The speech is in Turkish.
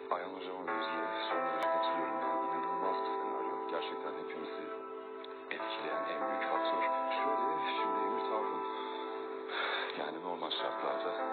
Ayhan Hocam'ın müziği son derece katılıyorum. Yani inanılmaz bir senaryo. Gerçekten hepimizi etkileyen en büyük faktör. Şöyle, şimdi Ümit Arhun. Yani normal şartlarda